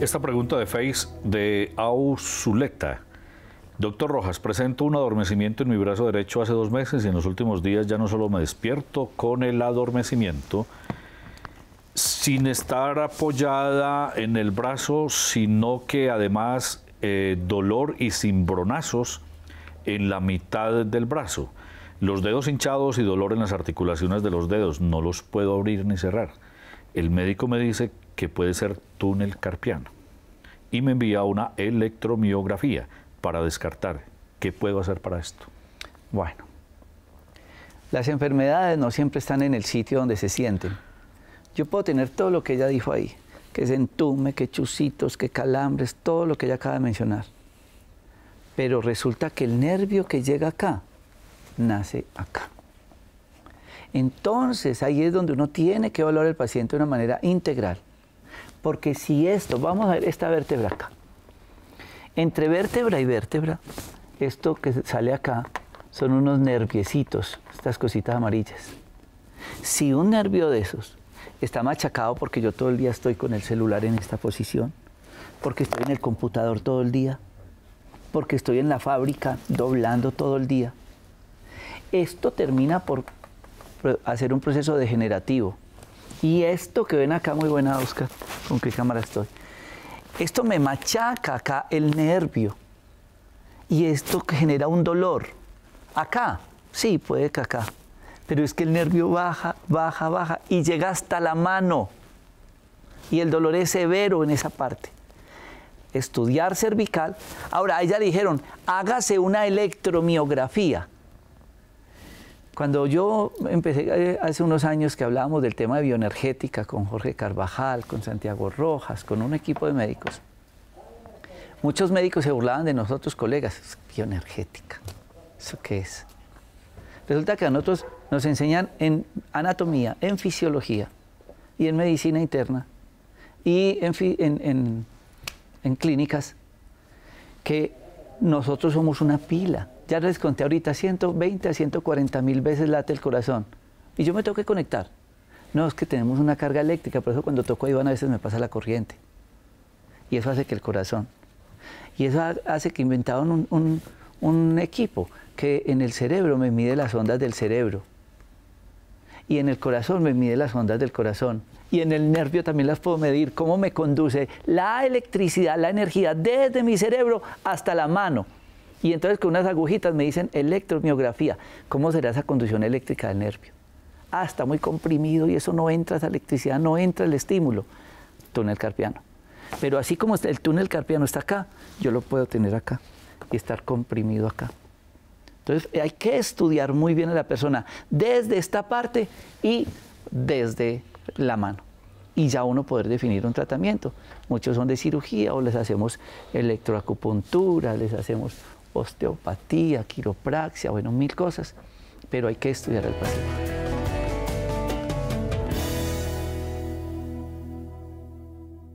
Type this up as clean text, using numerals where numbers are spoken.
Esta pregunta de Face de Ausuleta. Doctor Rojas, presento un adormecimiento en mi brazo derecho hace 2 meses y en los últimos días ya no solo me despierto con el adormecimiento, sin estar apoyada en el brazo, sino que además dolor y cimbronazos en la mitad del brazo. Los dedos hinchados y dolor en las articulaciones de los dedos, no los puedo abrir ni cerrar. El médico me dice que puede ser túnel carpiano y me envía una electromiografía para descartar. ¿Qué puedo hacer para esto? Bueno, las enfermedades no siempre están en el sitio donde se sienten. Yo puedo tener todo lo que ella dijo ahí, que se entume, que chusitos, que calambres, todo lo que ella acaba de mencionar. Pero resulta que el nervio que llega acá, nace acá. Entonces, ahí es donde uno tiene que evaluar al paciente de una manera integral. Porque si esto, vamos a ver esta vértebra acá. Entre vértebra y vértebra, esto que sale acá, son unos nerviecitos, estas cositas amarillas. Si un nervio de esos está machacado, porque yo todo el día estoy con el celular en esta posición, porque estoy en el computador todo el día, porque estoy en la fábrica doblando todo el día, esto termina por hacer un proceso degenerativo. Y esto que ven acá, muy buena, Oscar, ¿con qué cámara estoy? Esto me machaca acá el nervio. Y esto genera un dolor. Acá, sí, puede que acá. Pero es que el nervio baja, baja, baja y llega hasta la mano. Y el dolor es severo en esa parte. Estudiar cervical. Ahora, a ella le dijeron, hágase una electromiografía. Cuando yo empecé hace unos años que hablábamos del tema de bioenergética con Jorge Carvajal, con Santiago Rojas, con un equipo de médicos, muchos médicos se burlaban de nosotros, colegas. Bioenergética, ¿eso qué es? Resulta que a nosotros nos enseñan en anatomía, en fisiología y en medicina interna y en clínicas que nosotros somos una pila. Ya les conté ahorita, 120 a 140 mil veces late el corazón. Y yo me tengo que conectar. No, es que tenemos una carga eléctrica, por eso cuando toco a Iván a veces me pasa la corriente. Y eso hace que el corazón. Y eso hace que inventaron un equipo que en el cerebro me mide las ondas del cerebro. Y en el corazón me mide las ondas del corazón. Y en el nervio también las puedo medir, cómo me conduce la electricidad, la energía desde mi cerebro hasta la mano. Y entonces con unas agujitas me dicen electromiografía. ¿Cómo será esa conducción eléctrica del nervio? Ah, está muy comprimido y eso no entra, esa electricidad, no entra el estímulo. Túnel carpiano. Pero así como el túnel carpiano está acá, yo lo puedo tener acá y estar comprimido acá. Entonces hay que estudiar muy bien a la persona desde esta parte y desde la mano. Y ya uno poder definir un tratamiento. Muchos son de cirugía o les hacemos electroacupuntura, les hacemos osteopatía, quiropraxia, bueno, 1000 cosas, pero hay que estudiar al paciente.